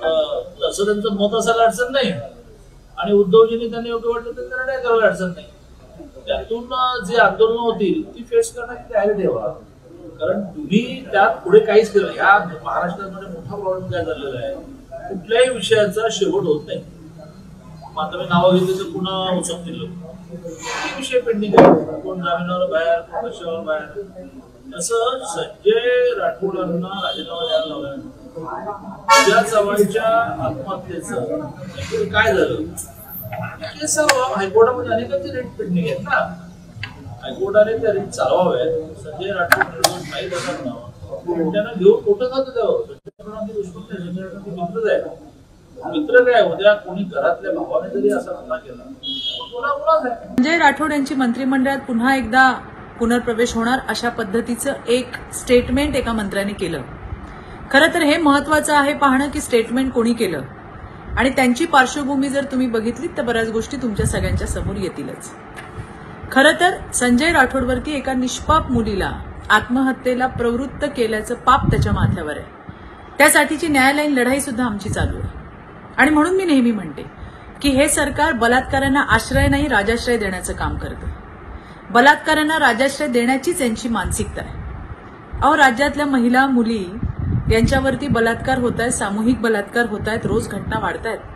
तसं त्यांचं मत असायला अडचण नाही आणि उद्धवजींनी त्यांनी योग्य वाटलं तर निर्णय करायला अडचण नाही. त्यातून जी आंदोलनं होतील ती फेस करण्याची तयारी ठेवा, कारण तुम्ही त्यात पुढे काहीच केलं. ह्या महाराष्ट्रामध्ये मोठा प्रॉब्लेम काय झालेला आहे, कुठल्याही विषयाचा शेवट होत नाही. मग आता मी नावं घेतली तर पुन्हा उचलतील लोक, विषय पेंडिंग आहे, कोण जामिनावर बाहेर, कोण कशावर बाहेर. तसं संजय राठोडांना राजीनामा द्यायला लावला. तुझ्या चव्हाणच्या आत्महत्येचं काय झालं, केस हायकोर्टामध्ये अनेकांची रेट पेंडिंग आहेत ना, हायकोर्टाने त्या रेट चालवाव्यात. संजय राठोड नाही जाणार, त्यांना घेऊन कुठं जातं द्यावं. मित्रच आहे, मित्र काय उद्या कोणी घरातल्या भावाने जरी असा हल्ला केला. संजय राठोड यांची मंत्रिमंडळात पुन्हा एकदा पुनर्प्रवेश होणार अशा पद्धतीचं एक स्टेटमेंट एका मंत्र्याने केलं. खरं तर हे महत्वाचं आहे पाहणं की स्टेटमेंट कोणी केलं आणि त्यांची पार्श्वभूमी जर तुम्ही बघितलीत तर बऱ्याच गोष्टी तुमच्या सगळ्यांच्या समोर येतीलच. खरं तर संजय राठोडवरती एका निष्पाप मुलीला आत्महत्येला प्रवृत्त केल्याचं पाप त्याच्या माथ्यावर आहे. त्यासाठीची न्यायालयीन लढाई सुद्धा आमची चालू आहे आणि म्हणून मी नेहमी म्हणते की हे सरकार बलात्कारांना आश्रय नाही राजाश्रय देण्याचं काम करतं. बलात्कारांना राजाश्रय देण्याचीच यांची मानसिकता आहे. अहो, राज्यातल्या महिला मुली यांच्यावरती बलात्कार होत आहेत, सामूहिक बलात्कार होत आहेत, रोज घटना वाढत आहेत.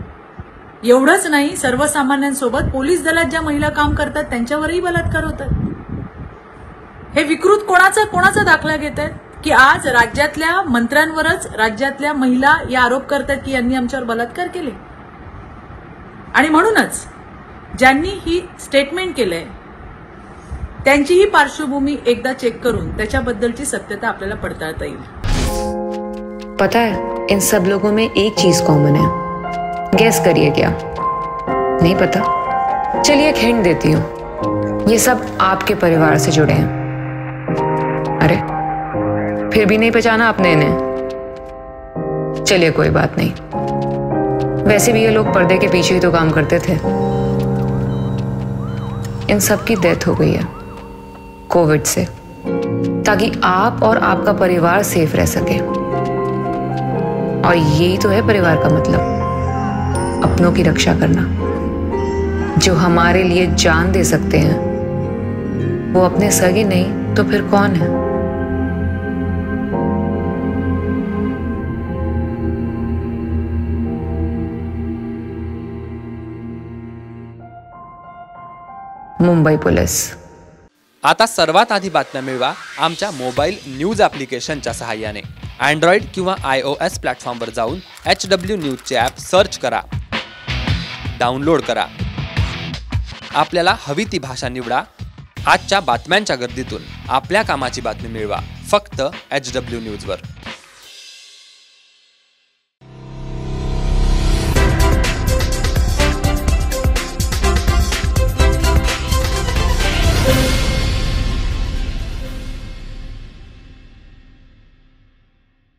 एवढंच नाही, सर्वसामान्यांसोबत पोलीस दलात ज्या महिला काम करतात त्यांच्यावरही बलात्कार होतात. हे विकृत कोणाचा दाखला घेत आहेत की आज राज्यातल्या मंत्र्यांवरच राज्यातल्या महिला या आरोप करतात की यांनी आमच्यावर बलात्कार केले. आणि म्हणूनच ज्यांनी ही स्टेटमेंट केलंय त्यांची ही पार्श्वभूमी एकदा चेक करून त्याच्याबद्दलची सत्यता आपल्याला पडताळता येईल. पता है इन सब लोगों में एक चीज कॉमन है, गैस करिए क्या? नहीं पता? चलिए एक हिंट देती हूँ, ये सब आपके परिवार से जुड़े हैं. अरे फिर भी नहीं पहचाना आपने इन्हें? चलिए कोई बात नहीं, वैसे भी ये लोग पर्दे के पीछे ही तो काम करते थे. इन सब की डेथ हो गई है कोविड से, ताकि आप और आपका परिवार सेफ रह सके. और यही तो है परिवार का मतलब, अपनों की रक्षा करना. जो हमारे लिए जान दे सकते हैं वो अपने सगे नहीं तो फिर कौन है? मुंबई पुलिस. आता सर्वात आधी बातम्या मिळवा आमच्या मोबाईल न्यूज ॲप्लिकेशनच्या सहाय्याने. अँड्रॉइड किंवा iOS प्लॅटफॉर्मवर जाऊन HW न्यूजचे ॲप सर्च करा, डाउनलोड करा. आपल्याला हवी ती भाषा निवडा. आजच्या बातम्यांच्या गर्दीतून आपल्या कामाची बातमी मिळवा फक्त HW न्यूजवर.